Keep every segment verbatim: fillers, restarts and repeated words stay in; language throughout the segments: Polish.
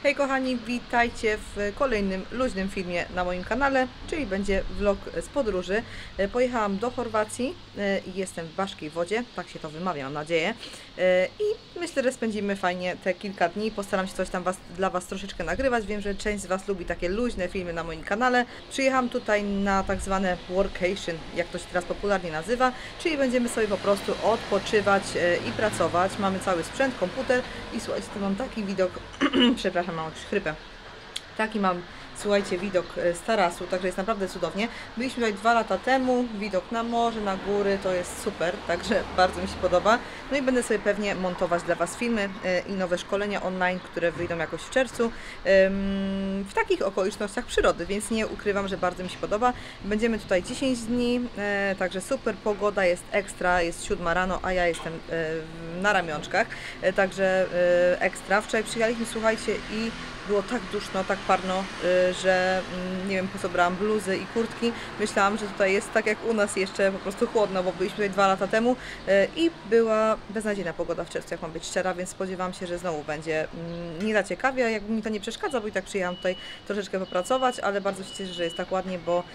Hej kochani, witajcie w kolejnym luźnym filmie na moim kanale, czyli będzie vlog z podróży. Pojechałam do Chorwacji i jestem w Baškej Vodzie, tak się to wymawia, mam nadzieję. I myślę, że spędzimy fajnie te kilka dni. Postaram się coś tam was, dla Was troszeczkę nagrywać. Wiem, że część z Was lubi takie luźne filmy na moim kanale. Przyjechałam tutaj na tak zwane workation, jak to się teraz popularnie nazywa, czyli będziemy sobie po prostu odpoczywać i pracować. Mamy cały sprzęt, komputer i słuchajcie, tu mam taki widok, przepraszam, mam jakąś chrypę. Taki mam, słuchajcie, widok z tarasu, także jest naprawdę cudownie. Byliśmy tutaj dwa lata temu, widok na morze, na góry, to jest super, także bardzo mi się podoba. No i będę sobie pewnie montować dla Was filmy i nowe szkolenia online, które wyjdą jakoś w czerwcu, w takich okolicznościach przyrody, więc nie ukrywam, że bardzo mi się podoba. Będziemy tutaj dziesięć dni, także super, pogoda jest ekstra, jest siódma rano, a ja jestem na ramionczkach, także ekstra. Wczoraj przyjechaliśmy, słuchajcie, i było tak duszno, tak parno, że nie wiem, po co brałam bluzy i kurtki. Myślałam, że tutaj jest tak jak u nas jeszcze po prostu chłodno, bo byliśmy tutaj dwa lata temu i była beznadziejna pogoda w czerwcu, jak mam być szczera, więc spodziewam się, że znowu będzie nie za ciekawie, jakby mi to nie przeszkadza, bo i tak przyjechałam tutaj troszeczkę popracować, ale bardzo się cieszę, że jest tak ładnie, bo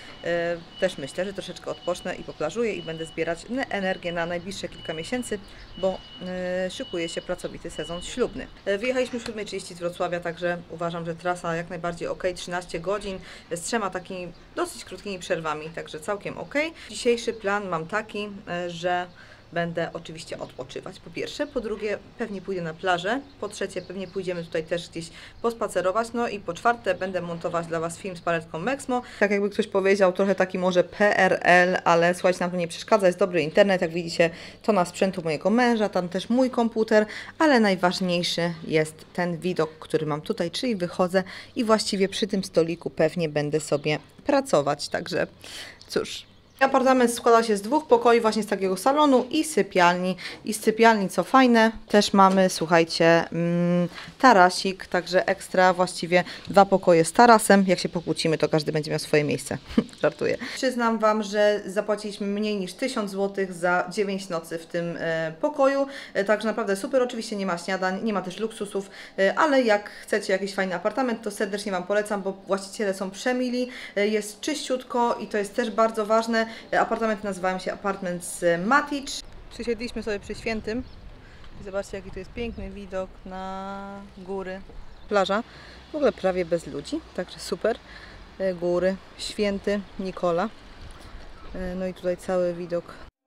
też myślę, że troszeczkę odpocznę i poplażuję i będę zbierać energię na najbliższe kilka miesięcy, bo szykuje się pracowity sezon ślubny. Wyjechaliśmy o siódma trzydzieści z Wrocławia, także uważam, że trasa jak najbardziej ok, trzynaście godzin z trzema takimi dosyć krótkimi przerwami, także całkiem ok. Dzisiejszy plan mam taki, że będę oczywiście odpoczywać, po pierwsze, po drugie pewnie pójdę na plażę, po trzecie pewnie pójdziemy tutaj też gdzieś pospacerować, no i po czwarte będę montować dla Was film z paletką Mexmo. Tak jakby ktoś powiedział, trochę taki może P R L, ale słuchajcie, nam to nie przeszkadza, jest dobry internet, jak widzicie, to na sprzętu mojego męża, tam też mój komputer, ale najważniejszy jest ten widok, który mam tutaj, czyli wychodzę i właściwie przy tym stoliku pewnie będę sobie pracować, także cóż. Apartament składa się z dwóch pokoi, właśnie z takiego salonu i sypialni. I z sypialni, co fajne, też mamy, słuchajcie, mm, tarasik, także ekstra, właściwie dwa pokoje z tarasem. Jak się pokłócimy, to każdy będzie miał swoje miejsce. Żartuję. Przyznam Wam, że zapłaciliśmy mniej niż tysiąc złotych za dziewięć nocy w tym e, pokoju, e, także naprawdę super. Oczywiście nie ma śniadań, nie ma też luksusów, e, ale jak chcecie jakiś fajny apartament, to serdecznie Wam polecam, bo właściciele są przemili, e, jest czyściutko i to jest też bardzo ważne. Apartamenty nazywają się Apartments Matic. Przysiedliśmy sobie przy Świętym i zobaczcie, jaki tu jest piękny widok na góry. Plaża, w ogóle prawie bez ludzi, także super. Góry, Święty, Nikola. No i tutaj cały widok.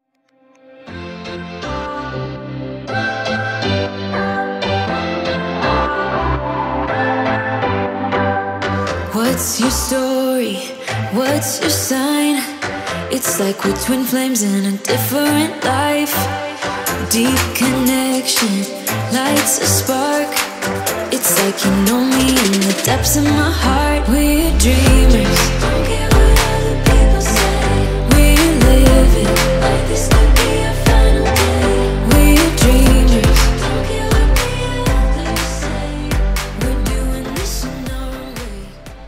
What's your story? What's your sign? It's like we're twin flames in a different life. Deep connection lights a spark. It's like you know me in the depths of my heart. We're dreamers, don't care what other people say. We're living like this could be our final day. We're dreamers, don't care what the others say. We're doing this in our way.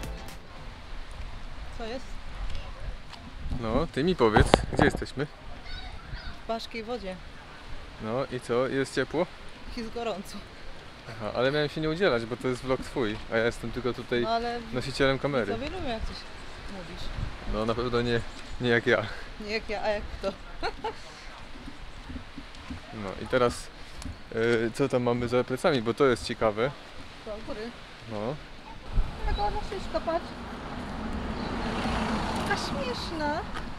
Co jest? No, Ty mi powiedz, gdzie jesteśmy? W Baškej Vodzie. No i co, jest ciepło? Jest gorąco. Aha, ale miałem się nie udzielać, bo to jest vlog Twój, a ja jestem tylko tutaj No, ale nosicielem kamery. sobie lubię, jak coś mówisz. No na pewno nie, nie jak ja. Nie jak ja, a jak kto? No i teraz, yy, co tam mamy za plecami, bo to jest ciekawe. Do góry. No. Jaka ładna szyszka, patrz. Taka śmieszna.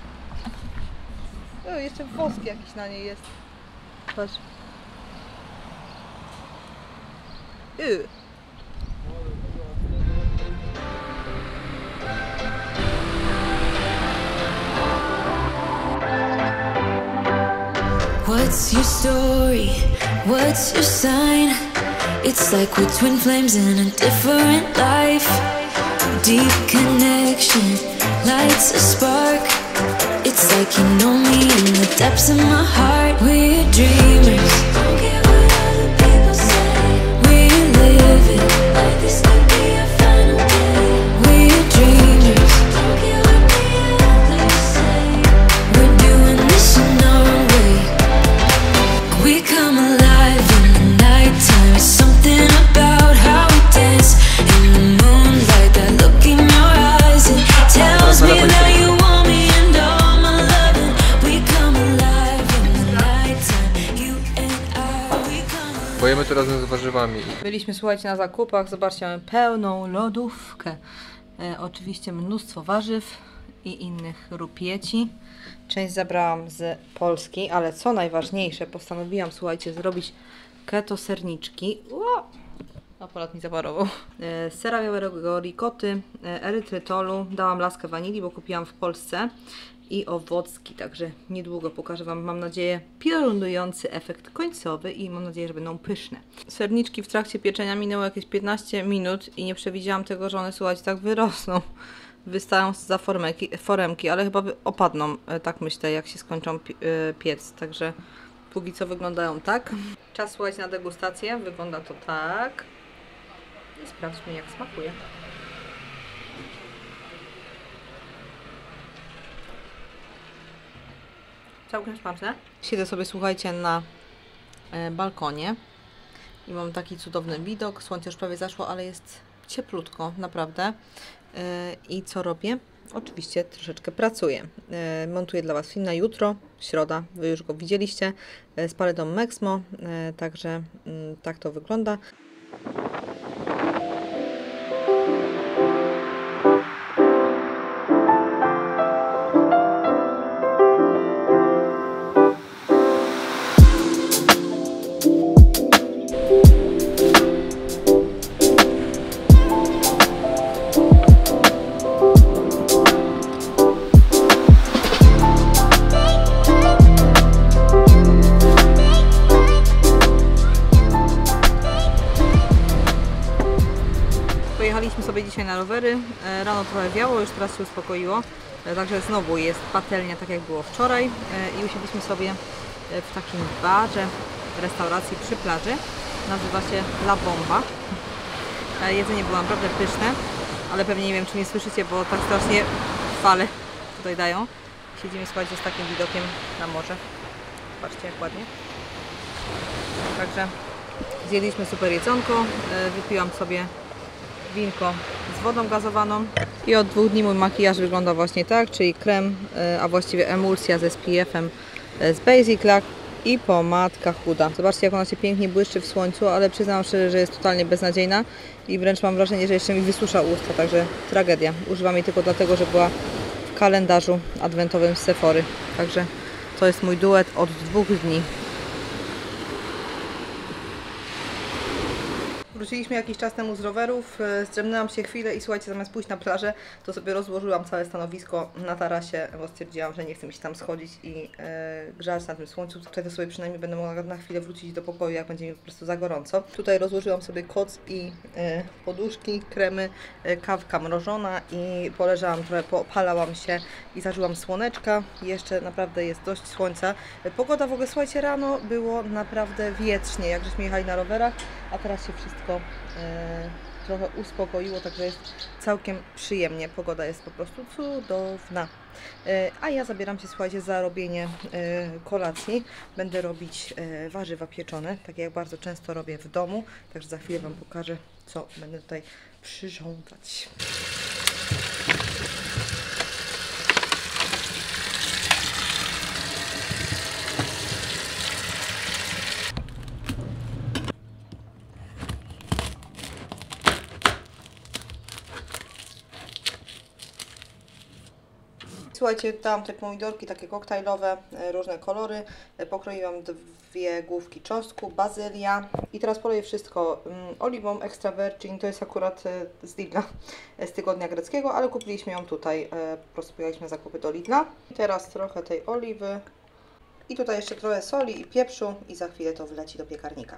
O, jeszcze wosk jakiś na niej jest. Patrz. Yy. What's your story? What's your sign? It's like we're twin flames in a different life. Deep connection lights a spark. It's like you know me in the depths of my heart. We're dreamers, don't care what other people say. We're living like this could be our final day. We're dreamers, don't care what the others say. We're doing this in our way. We come alive in the nighttime. Something about how we dance. mamy to razem z warzywami. Byliśmy, słuchajcie, na zakupach. Zobaczcie, mamy pełną lodówkę. E, oczywiście mnóstwo warzyw i innych rupieci. Część zabrałam z Polski, ale co najważniejsze, postanowiłam, słuchajcie, zrobić keto serniczki. Ło! Aparat mi zaparował. E, sera białego, ricoty, e, erytrytolu. Dałam laskę wanilii, bo kupiłam w Polsce. I owocki, także niedługo pokażę Wam, mam nadzieję, piorunujący efekt końcowy i mam nadzieję, że będą pyszne. Serniczki w trakcie pieczenia minęło jakieś piętnaście minut i nie przewidziałam tego, że one, słuchajcie, tak wyrosną. Wystają za foremki, foremki, ale chyba opadną, tak myślę, jak się skończą piec. Także póki co wyglądają tak. Czas, słuchajcie, na degustację. Wygląda to tak. I sprawdźmy, jak smakuje. Całkiem smaczne. Siedzę sobie, słuchajcie, na e, balkonie i mam taki cudowny widok. Słońce już prawie zaszło, ale jest cieplutko, naprawdę. E, I co robię? Oczywiście troszeczkę pracuję. E, montuję dla Was film na jutro, środa, Wy już go widzieliście, e, z paletą Mexmo, e, także m, tak to wygląda. Pojechaliśmy sobie dzisiaj na rowery, rano trochę wiało, już teraz się uspokoiło, także znowu jest patelnia, tak jak było wczoraj, i usiedliśmy sobie w takim barze, restauracji przy plaży, nazywa się La Bomba. Jedzenie było naprawdę pyszne, ale pewnie nie wiem, czy mnie słyszycie, bo tak strasznie fale tutaj dają. Siedzimy, słuchajcie, z takim widokiem na morze, patrzcie, jak ładnie. Także zjedliśmy super jedzonko, wypiłam sobie winko z wodą gazowaną i od dwóch dni mój makijaż wygląda właśnie tak, czyli krem, a właściwie emulsja z S P F-em z Basic Lac i pomadka chuda. Zobaczcie, jak ona się pięknie błyszczy w słońcu, ale przyznam szczerze, że jest totalnie beznadziejna i wręcz mam wrażenie, że jeszcze mi wysusza usta, także tragedia. Używam jej tylko dlatego, że była w kalendarzu adwentowym z Sephory, także to jest mój duet od dwóch dni. Wróciliśmy jakiś czas temu z rowerów, zdrzemnęłam się chwilę i słuchajcie, zamiast pójść na plażę, to sobie rozłożyłam całe stanowisko na tarasie, bo stwierdziłam, że nie chce mi się tam schodzić i e, grzać na tym słońcu. Tutaj to sobie przynajmniej będę mogła na chwilę wrócić do pokoju, jak będzie mi po prostu za gorąco. Tutaj rozłożyłam sobie koc i e, poduszki, kremy, e, kawka mrożona i poleżałam trochę, popalałam się i zażyłam słoneczka. Jeszcze naprawdę jest dość słońca. E, pogoda w ogóle, słuchajcie, rano było naprawdę wietrznie, jak żeśmy jechali na rowerach, a teraz się wszystko E, trochę uspokoiło, także jest całkiem przyjemnie. Pogoda jest po prostu cudowna. E, a ja zabieram się, słuchajcie, za robienie e, kolacji. Będę robić e, warzywa pieczone, tak jak bardzo często robię w domu. Także za chwilę Wam pokażę, co będę tutaj przyrządzać. Słuchajcie, dałam te pomidorki takie koktajlowe, różne kolory. Pokroiłam dwie główki czosnku, bazylia i teraz poleję wszystko oliwą extra virgin. To jest akurat z Lidla, z tygodnia greckiego, ale kupiliśmy ją tutaj, po prostu pojechaliśmy zakupy do Lidla. Teraz trochę tej oliwy i tutaj jeszcze trochę soli i pieprzu i za chwilę to wleci do piekarnika.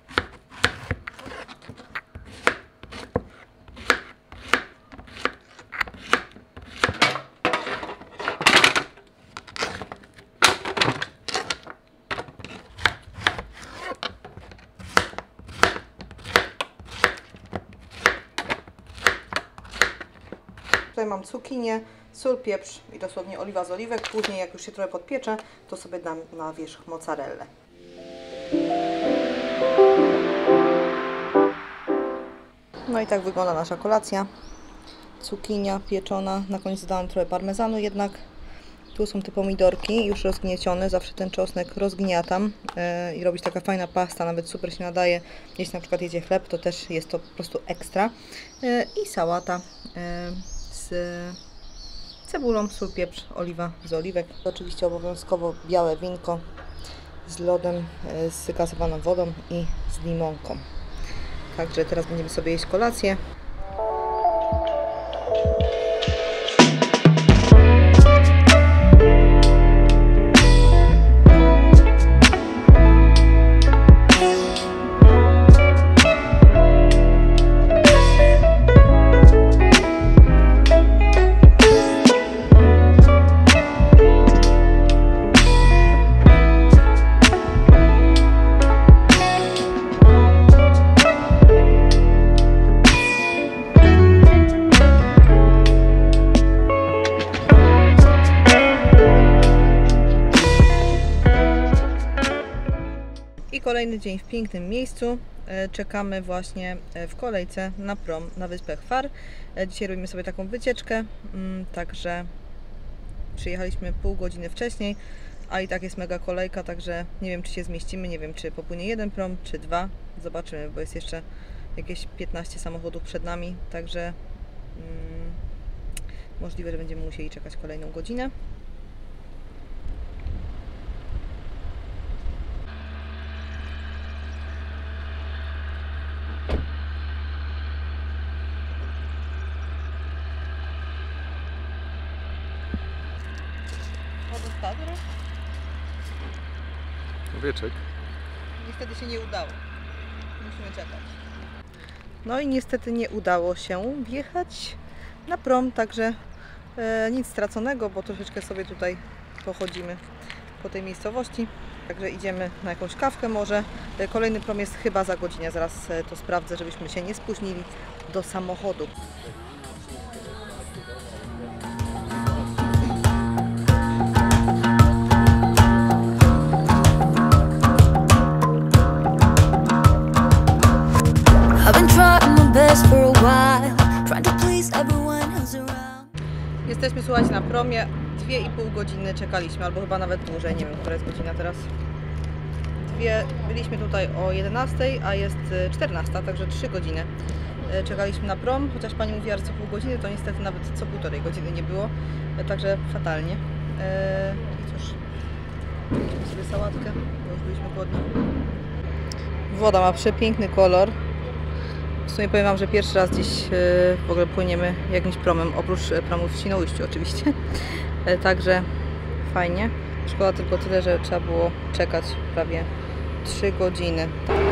Tutaj mam cukinię, sól, pieprz i dosłownie oliwa z oliwek. Później, jak już się trochę podpiecze, to sobie dam na wierzch mozzarellę. No i tak wygląda nasza kolacja. Cukinia pieczona. Na koniec dodałam trochę parmezanu jednak. Tu są te pomidorki już rozgniecione, zawsze ten czosnek rozgniatam yy, i robić taka fajna pasta, nawet super się nadaje. Jeśli na przykład jedzie chleb, to też jest to po prostu ekstra. Yy, I sałata yy, z cebulą, sól, pieprz, oliwa z oliwek. Oczywiście obowiązkowo białe winko z lodem, yy, z gazowaną wodą i z limonką. Także teraz będziemy sobie jeść kolację. I kolejny dzień w pięknym miejscu. Czekamy właśnie w kolejce na prom na wyspę Hvar. Dzisiaj robimy sobie taką wycieczkę, także przyjechaliśmy pół godziny wcześniej, a i tak jest mega kolejka, także nie wiem, czy się zmieścimy, nie wiem, czy popłynie jeden prom, czy dwa. Zobaczymy, bo jest jeszcze jakieś piętnaście samochodów przed nami, także mm, możliwe, że będziemy musieli czekać kolejną godzinę. Wieczek. Niestety się nie udało. Musimy czekać. No i niestety nie udało się wjechać na prom, także e, nic straconego, bo troszeczkę sobie tutaj pochodzimy po tej miejscowości. Także idziemy na jakąś kawkę może. E, kolejny prom jest chyba za godzinę, zaraz e, to sprawdzę, żebyśmy się nie spóźnili do samochodu. Jesteśmy, słuchajcie, na promie. dwie i pół godziny czekaliśmy, albo chyba nawet dłużej, nie wiem, która jest godzina teraz. Dwie, byliśmy tutaj o jedenastej, a jest czternasta, także trzy godziny czekaliśmy na prom, chociaż pani mówiła, że co pół godziny, to niestety nawet co półtorej godziny nie było, także fatalnie. I cóż, weźmy sobie sałatkę, bo już byliśmy głodni. Woda ma przepiękny kolor. W sumie powiem Wam, że pierwszy raz dziś w ogóle płyniemy jakimś promem, oprócz promów w Świnoujściu oczywiście. Także fajnie. Szkoda tylko tyle, że trzeba było czekać prawie trzy godziny.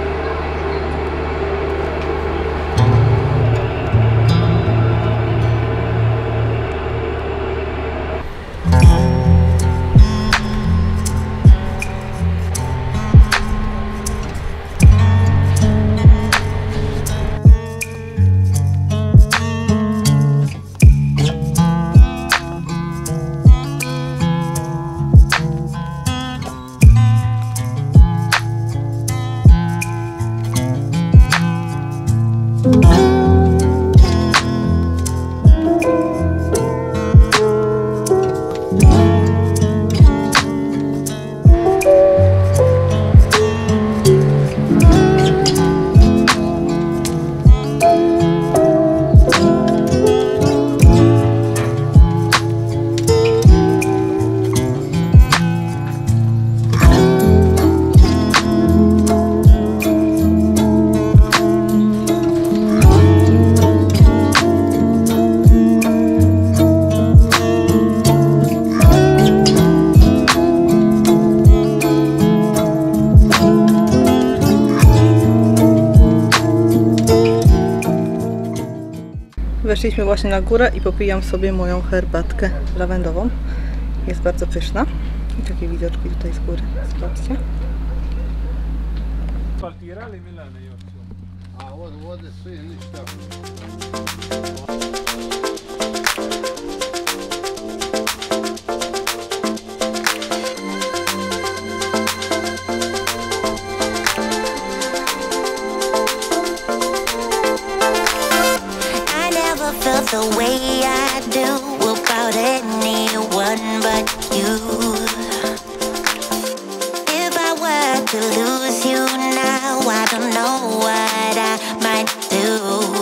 Weszliśmy właśnie na górę i popijam sobie moją herbatkę lawendową. Jest bardzo pyszna. I takie widoczki tutaj z góry. Zobaczcie. Felt the way I do about anyone but you. to lose you now. I don't know what I might do.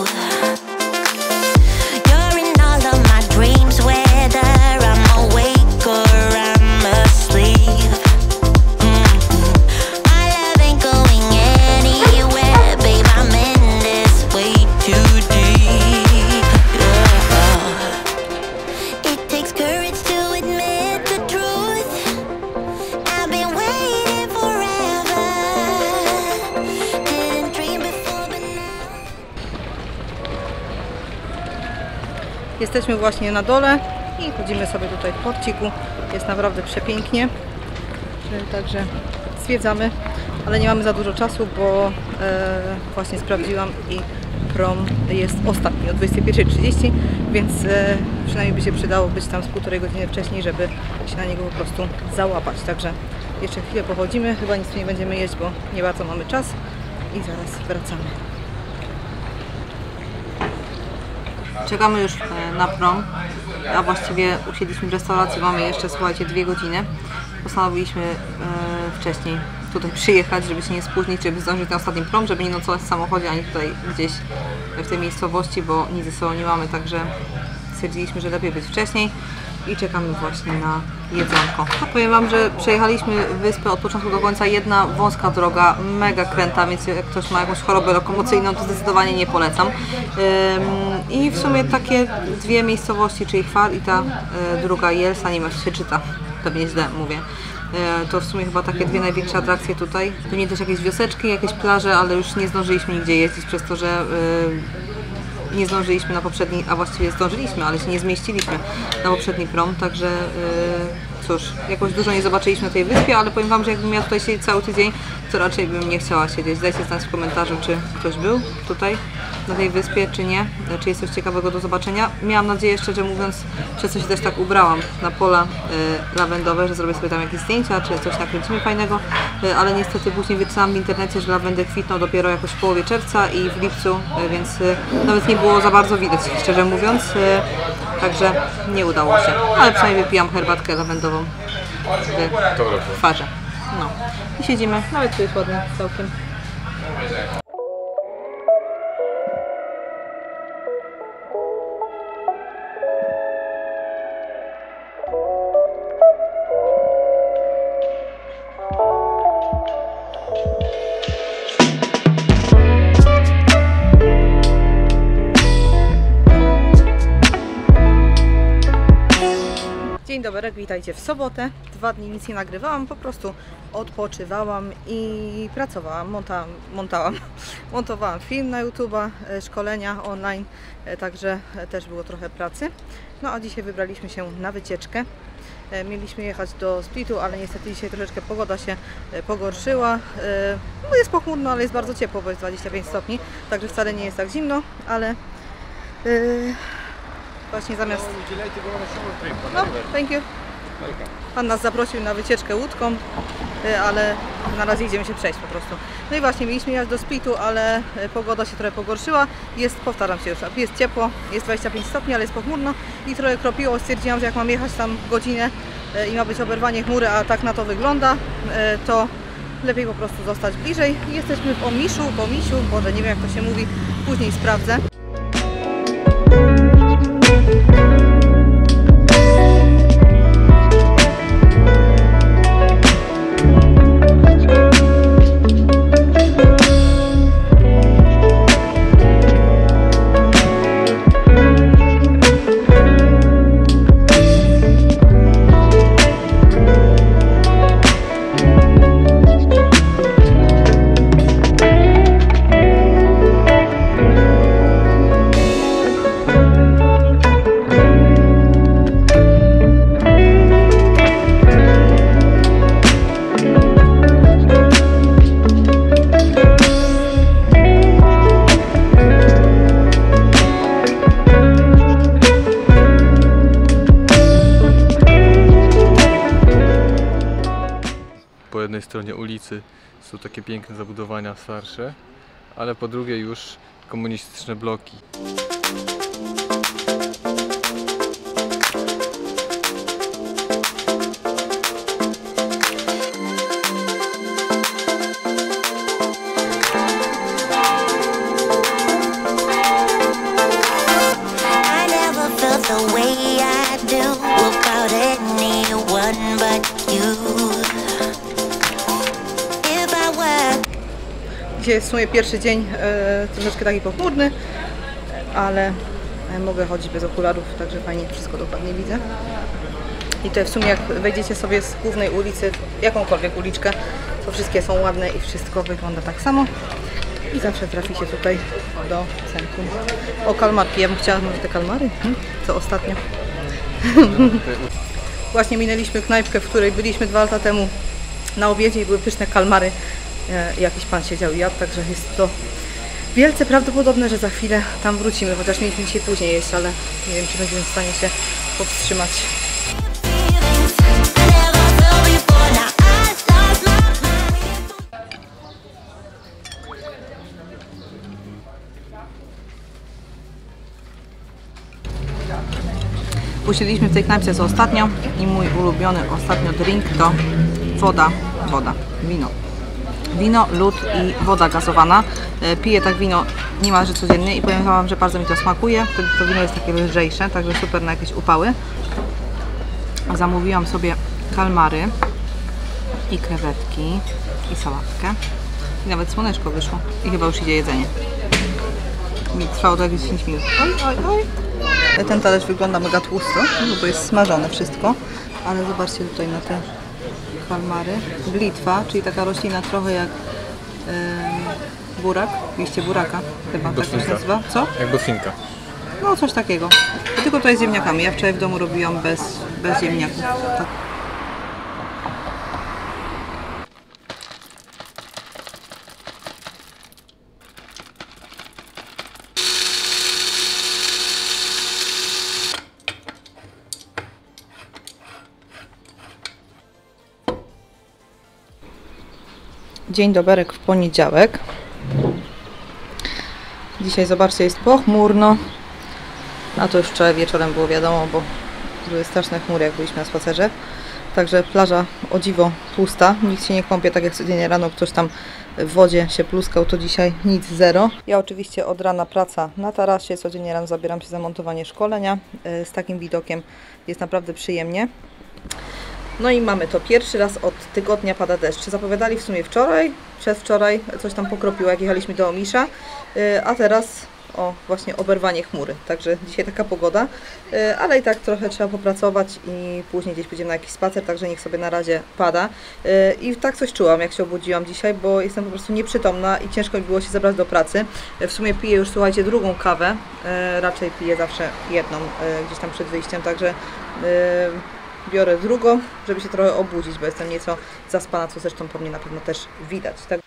You're in all of my dreams, whether I'm awake or I'm asleep. Mm-hmm. My love ain't going anywhere, babe. I'm in this way too deep. Yeah. It takes courage to admit the truth. I've been waiting forever. Didn't dream before, but now. Jesteśmy właśnie na dole i chodzimy sobie tutaj w porciku. Jest naprawdę przepięknie. Także zwiedzamy, ale nie mamy za dużo czasu, bo e, właśnie sprawdziłam i prom jest ostatni o dwudziestej pierwszej trzydzieści, więc e, przynajmniej by się przydało być tam z półtorej godziny wcześniej, żeby się na niego po prostu załapać. Także jeszcze chwilę pochodzimy, chyba nic tu nie będziemy jeść, bo nie bardzo mamy czas i zaraz wracamy. Czekamy już na prom, a właściwie usiedliśmy w restauracji, mamy jeszcze, słuchajcie, dwie godziny. Postanowiliśmy e, wcześniej tutaj przyjechać, żeby się nie spóźnić, żeby zdążyć na ostatni prom, żeby nie nocować w samochodzie, ani tutaj gdzieś w tej miejscowości, bo nic ze sobą nie mamy, także stwierdziliśmy, że lepiej być wcześniej i czekamy właśnie na jedzonko. Powiem Wam, że przejechaliśmy wyspę od początku do końca, jedna wąska droga, mega kręta, więc jak ktoś ma jakąś chorobę lokomocyjną, to zdecydowanie nie polecam. Ym, I w sumie takie dwie miejscowości, czyli Hvar i ta y, druga Jelsa, nie wiem jak się czyta, pewnie źle mówię. To w sumie chyba takie dwie największe atrakcje tutaj. Pewnie też jakieś wioseczki, jakieś plaże, ale już nie zdążyliśmy nigdzie jeździć przez to, że yy, nie zdążyliśmy na poprzedni, a właściwie zdążyliśmy, ale się nie zmieściliśmy na poprzedni prom, także yy, cóż, jakoś dużo nie zobaczyliśmy na tej wyspie, ale powiem Wam, że jakbym miała tutaj siedzieć cały tydzień, to raczej bym nie chciała siedzieć. Dajcie znać w komentarzu, czy ktoś był tutaj na tej wyspie, czy nie, czy jest coś ciekawego do zobaczenia. Miałam nadzieję, szczerze mówiąc, przez co się też tak ubrałam na pola y, lawendowe, że zrobię sobie tam jakieś zdjęcia, czy coś nakręcimy fajnego, y, ale niestety później wyczytałam w internecie, że lawendy kwitną dopiero jakoś w połowie czerwca i w lipcu, y, więc y, nawet nie było za bardzo widać, szczerze mówiąc, y, także nie udało się, ale przynajmniej wypijam herbatkę lawendową w Hvarze. No i siedzimy, nawet tu jest ładnie całkiem. Dzień dobry, witajcie w sobotę. Dwa dni nic nie nagrywałam, po prostu odpoczywałam i pracowałam, montałam, montałam, montowałam film na YouTube'a, szkolenia online, także też było trochę pracy. No a dzisiaj wybraliśmy się na wycieczkę. Mieliśmy jechać do Splitu, ale niestety dzisiaj troszeczkę pogoda się pogorszyła. No jest pochmurno, ale jest bardzo ciepło, bo jest dwadzieścia pięć stopni, także wcale nie jest tak zimno, ale właśnie zamiast... No, thank you. Pan nas zaprosił na wycieczkę łódką, ale na razie idziemy się przejść po prostu. No i właśnie mieliśmy jechać do Splitu, ale pogoda się trochę pogorszyła. Jest, powtarzam się już, jest ciepło, jest dwadzieścia pięć stopni, ale jest pochmurno i trochę kropiło. Stwierdziłam, że jak mam jechać tam godzinę i ma być oberwanie chmury, a tak na to wygląda, to lepiej po prostu zostać bliżej. Jesteśmy w Omiszu, w Omisiu, Boże, nie wiem jak to się mówi, później sprawdzę. Po jednej stronie ulicy są takie piękne zabudowania starsze, ale po drugiej już komunistyczne bloki. Dzisiaj jest w sumie pierwszy dzień, e, troszeczkę taki pochmurny, ale mogę chodzić bez okularów, także fajnie wszystko dokładnie widzę. I to w sumie jak wejdziecie sobie z głównej ulicy, jakąkolwiek uliczkę, to wszystkie są ładne i wszystko wygląda tak samo. I zawsze traficie tutaj do centrum. O, kalmarki. Ja bym chciała może te kalmary, hmm? co ostatnio. Właśnie minęliśmy knajpkę, w której byliśmy dwa lata temu na obiedzie i były pyszne kalmary. E, jakiś pan siedział i jadł, także jest to wielce prawdopodobne, że za chwilę tam wrócimy, chociaż mieliśmy dzisiaj później jeść, ale nie wiem, czy będziemy w stanie się powstrzymać. Usiedliśmy w tej knajpce co ostatnio i mój ulubiony ostatnio drink to woda, woda, wino. Wino, lód i woda gazowana. Piję tak wino niemalże codziennie i powiem Wam, że bardzo mi to smakuje. Wtedy to wino jest takie lżejsze, także super na jakieś upały. Zamówiłam sobie kalmary i krewetki i sałatkę. I nawet słoneczko wyszło i chyba już idzie jedzenie. Mi trwało to jakieś dziesięć minut. Oj, oj, oj. Ten talerz wygląda mega tłusto, bo to jest smażone wszystko, ale zobaczcie tutaj na te kalmary. Glitwa, czyli taka roślina trochę jak yy, burak, liście buraka chyba tak to się nazywa. Co? Jak bofinka. No coś takiego. Tylko to jest z ziemniakami. Ja wczoraj w domu robiłam bez, bez ziemniaków. Tak. Dzień doberek w poniedziałek. Dzisiaj zobaczcie, jest pochmurno. A to już wczoraj wieczorem było wiadomo, bo były straszne chmury, jak byliśmy na spacerze. Także plaża o dziwo pusta. Nikt się nie kąpie, tak jak codziennie rano ktoś tam w wodzie się pluskał, to dzisiaj nic, zero. Ja oczywiście od rana praca na tarasie. Codziennie rano zabieram się za montowanie szkolenia. Z takim widokiem jest naprawdę przyjemnie. No i mamy to pierwszy raz od tygodnia pada deszcz. Zapowiadali w sumie wczoraj, przedwczoraj coś tam pokropiło, jak jechaliśmy do Omisza, a teraz o właśnie oberwanie chmury. Także dzisiaj taka pogoda, ale i tak trochę trzeba popracować i później gdzieś pójdziemy na jakiś spacer, także niech sobie na razie pada. I tak coś czułam, jak się obudziłam dzisiaj, bo jestem po prostu nieprzytomna i ciężko mi było się zabrać do pracy. W sumie piję już, słuchajcie, drugą kawę, raczej piję zawsze jedną gdzieś tam przed wyjściem, także biorę drugą, żeby się trochę obudzić, bo jestem nieco zaspana, co zresztą po mnie na pewno też widać. Tak?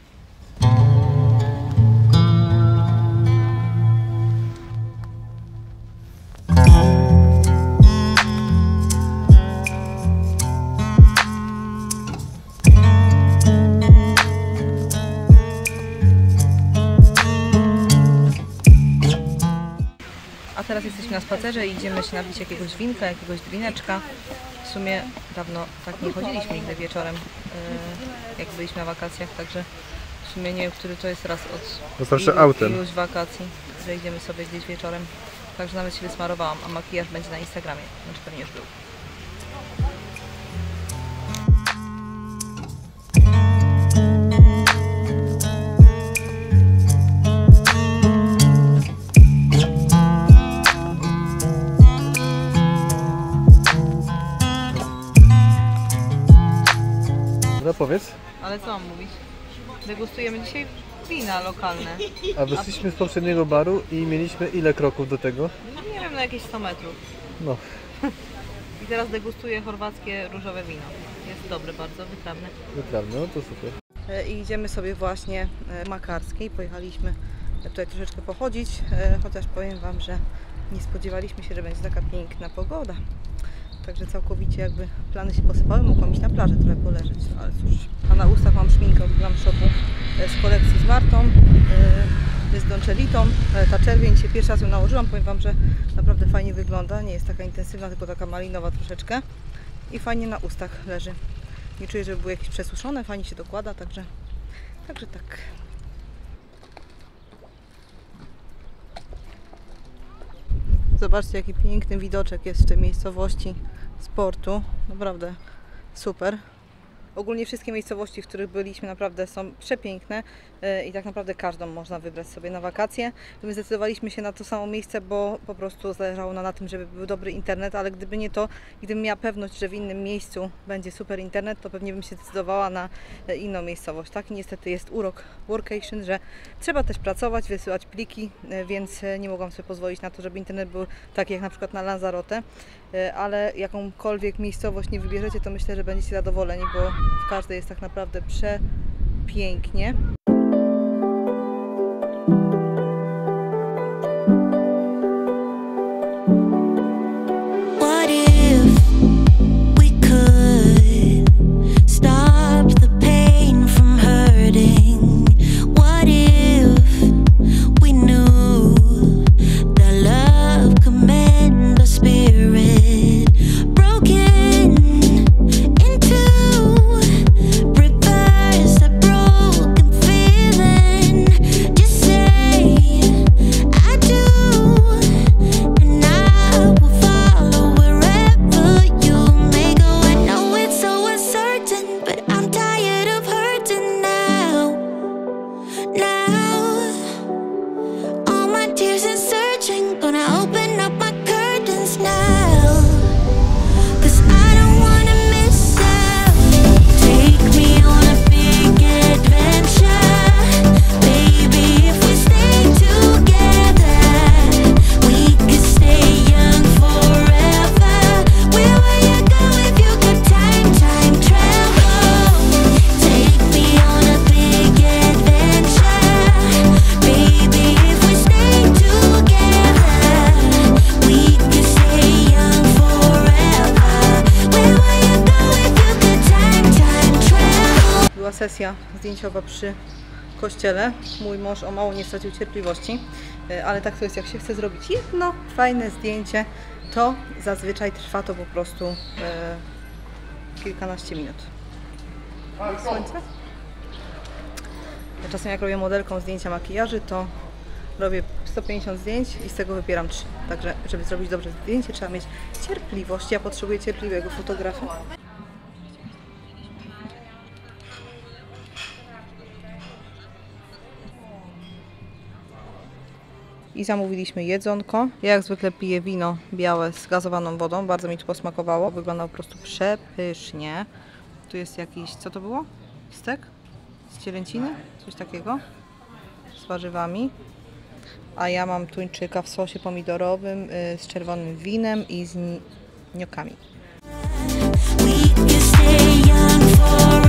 A teraz jesteśmy na spacerze i idziemy się napić jakiegoś winka, jakiegoś drineczka. W sumie dawno tak nie chodziliśmy nigdy wieczorem, jak byliśmy na wakacjach, także w sumie nie wiem, który to jest raz od zawsze autem. iluś wakacji, że idziemy sobie gdzieś wieczorem. Także nawet się wysmarowałam, a makijaż będzie na Instagramie, znaczy pewnie już był. No powiedz. Ale co mam mówić? Degustujemy dzisiaj wina lokalne. A wyszliśmy z poprzedniego baru i mieliśmy ile kroków do tego? Nie wiem, na jakieś sto metrów. No. I teraz degustuję chorwackie różowe wino. Jest dobre bardzo, wytrawne. Wytrawne, no to super. I idziemy sobie właśnie w Makarskiej. Pojechaliśmy tutaj troszeczkę pochodzić, chociaż powiem Wam, że nie spodziewaliśmy się, że będzie taka piękna pogoda. Także całkowicie jakby plany się posypały, mogłam iść na plażę trochę poleżeć, ale cóż. A na ustach mam szminkę od Glam Shopu z kolekcji z Martą, z Doncellitą. Ta czerwień się pierwszy raz ją nałożyłam, powiem Wam, że naprawdę fajnie wygląda, nie jest taka intensywna, tylko taka malinowa troszeczkę i fajnie na ustach leży. Nie czuję, żeby były jakieś przesuszone, fajnie się dokłada, także, także tak. Zobaczcie, jaki piękny widoczek jest w tej miejscowości z portu. Naprawdę super. Ogólnie wszystkie miejscowości, w których byliśmy, naprawdę są przepiękne i tak naprawdę każdą można wybrać sobie na wakacje. My zdecydowaliśmy się na to samo miejsce, bo po prostu zależało nam na tym, żeby był dobry internet, ale gdyby nie to, gdybym miała pewność, że w innym miejscu będzie super internet, to pewnie bym się zdecydowała na inną miejscowość. Tak, i niestety jest urok workation, że trzeba też pracować, wysyłać pliki, więc nie mogłam sobie pozwolić na to, żeby internet był taki jak na przykład na Lanzarote, ale jakąkolwiek miejscowość nie wybierzecie, to myślę, że będziecie zadowoleni, bo w każdej jest tak naprawdę przepięknie. Sesja zdjęciowa przy kościele. Mój mąż o mało nie stracił cierpliwości, ale tak to jest, jak się chce zrobić jedno fajne zdjęcie, to zazwyczaj trwa to po prostu e, kilkanaście minut. Słońce. Czasem jak robię modelką zdjęcia makijaży, to robię sto pięćdziesiąt zdjęć i z tego wybieram trzy. Także żeby zrobić dobrze zdjęcie, trzeba mieć cierpliwość. Ja potrzebuję cierpliwego fotografa. I zamówiliśmy jedzonko. Ja jak zwykle piję wino białe z gazowaną wodą. Bardzo mi to posmakowało. Wyglądało po prostu przepysznie. Tu jest jakiś, co to było? Stek? Z cielęciny? Coś takiego. Z warzywami. A ja mam tuńczyka w sosie pomidorowym yy, z czerwonym winem i z niokami. We